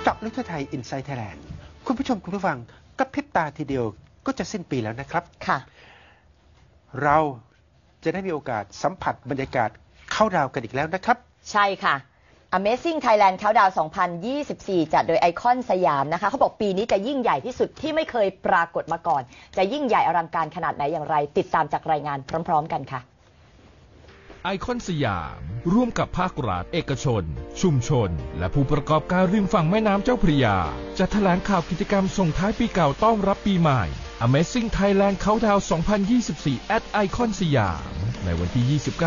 าะลึกทั่วไทย Inside Thailand คุณผู้ชมคุณผู้ฟังกระพริบตาทีเดียวก็จะสิ้นปีแล้วนะครับค่ะเราจะได้มีโอกาสสัมผัสบรรยากาศเข้าดาวกันอีกแล้วนะครับใช่ค่ะ Amazing Thailand Countdown 2024 จัดโดยไอคอนสยามนะคะเขาบอกปีนี้จะยิ่งใหญ่ที่สุดที่ไม่เคยปรากฏมาก่อนจะยิ่งใหญ่อลังการขนาดไหนอย่างไรติดตามจากรายงานพร้อมๆกันค่ะไอคอนสยามร่วมกับภาครัฐเอกชนชุมชนและผู้ประกอบการริมฝั่งแม่น้ำเจ้าพระยาจะแถลงข่าวกิจกรรมส่งท้ายปีเก่าต้อนรับปีใหม่ Amazing Thailand Countdown 2024 at ไอคอนสยามในวันที่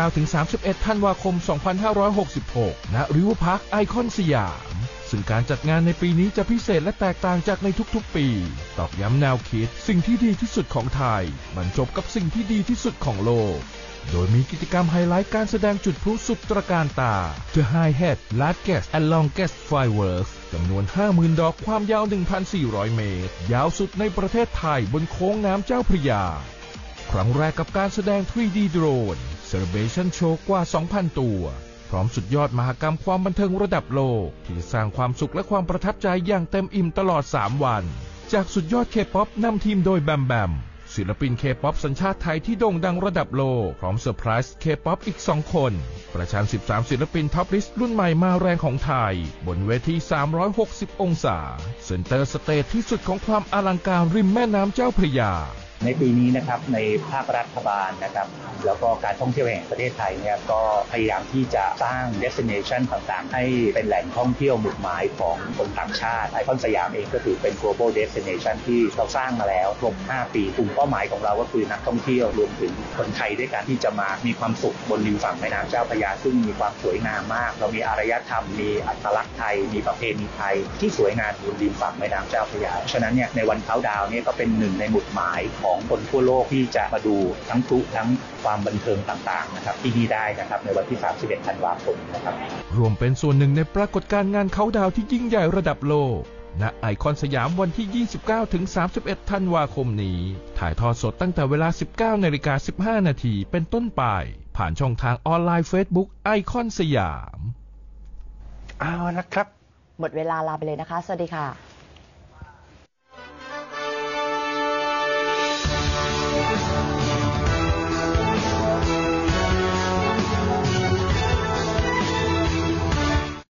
29-31 ธันวาคม 2566 ณ ริเวอร์พาร์คไอคอนสยามซึ่งการจัดงานในปีนี้จะพิเศษและแตกต่างจากในทุกๆปีตอกย้ำแนวคิดสิ่งที่ดีที่สุดของไทยบรรจบกับสิ่งที่ดีที่สุดของโลกโดยมีกิจกรรมไฮไลท์การแสดงจุดพลุสุดตระการตา The High Head Largest and Longest Fireworks จำนวน 50,000 ดอกความยาว 1,400 เมตรยาวสุดในประเทศไทยบนโค้งน้ำเจ้าพระยาครั้งแรกกับการแสดง 3D Drone Celebration Show กว่า 2,000 ตัวพร้อมสุดยอดมหกรรมความบันเทิงระดับโลกที่สร้างความสุขและความประทับใจอย่างเต็มอิ่มตลอด 3 วันจากสุดยอด K-POP นำทีมโดยแบมแบมศิลปิน K-POP สัญชาติไทยที่โด่งดังระดับโลกพร้อมเซอร์ไพรส์ K-POP อีก 2 คนประชัน 13 ศิลปินท็อปลิสต์รุ่นใหม่มาแรงของไทยบนเวที360 องศาเซ็นเตอร์สเตจที่สุดของความอลังการริมแม่น้ำเจ้าพระยาในปีนี้นะครับในภาครัฐบาลนะครับแล้วก็การท่องเที่ยวแห่งประเทศไทยเนี่ยก็พยายามที่จะสร้าง destination ต่างๆให้เป็นแหล่งท่องเที่ยวหมุดหมายของคนต่างชาติไอคอนสยามเองก็ถือเป็น global destination ที่เราสร้างมาแล้วครบ 5 ปีกลุ่มเป้าหมายของเราก็คือนักท่องเที่ยวรวมถึงคนไทยด้วยกันที่จะมามีความสุขบนริมฝั่งแม่น้ำเจ้าพระยาซึ่งมีความสวยงามมากเรามีอารยธรรมมีอัตลักษณ์ไทยมีประเพณีไทยที่สวยงามบนริมฝั่งแม่น้ำเจ้าพระยาฉะนั้นเนี่ยในวันเค้าดาวน์เนี่ยก็เป็นหนึ่งในหมุดหมายของคนทั่วโลกที่จะมาดูทั้งพลุทั้งความบันเทิงต่างๆนะครับที่นี่ได้นะครับในวันที่ 31 ธันวาคมนะครับรวมเป็นส่วนหนึ่งในปรากฏการณ์งานเค้าดาวน์ที่ยิ่งใหญ่ระดับโลกณไอคอนสยามวันที่ 29-31 ธันวาคมนี้ถ่ายทอดสดตั้งแต่เวลา 19:15 นาทีเป็นต้นไปผ่านช่องทางออนไลน์ Facebook ไอคอนสยามเอาละครับหมดเวลาลาไปเลยนะคะสวัสดีค่ะ